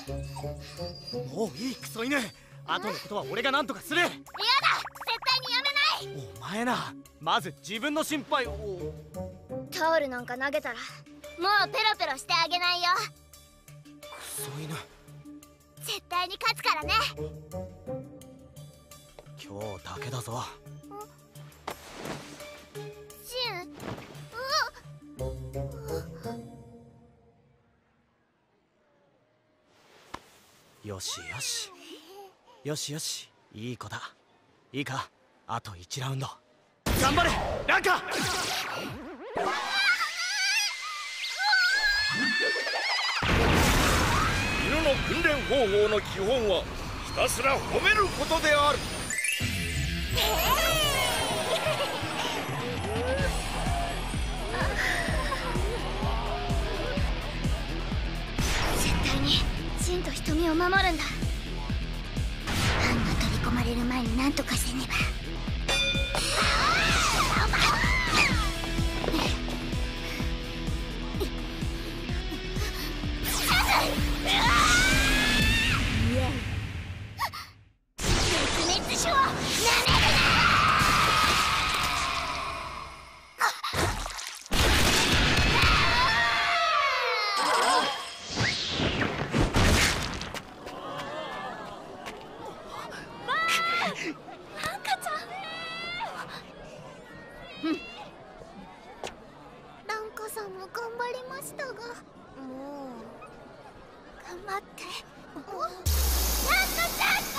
もういいクソ犬。後のことは俺が何とかする。やだ、 絶対にやめない。 お前な、まず自分の心配を。 タオルなんか投げたらもうペロペロしてあげないよ。 クソ犬、 絶対に勝つからね。 今日だけだぞ。 シン、 よしよしよしよし、いい子だ。いいか、あと1ラウンド頑張れランカ。 犬の訓練方法の基本はひたすら褒めることである。 絶対にシンと瞳を守るんだ。ハンが取り込まれる前に何とかせねば。絶滅種をなめるな。ランカさんも頑張りましたが、もう頑張って。ランカちゃん。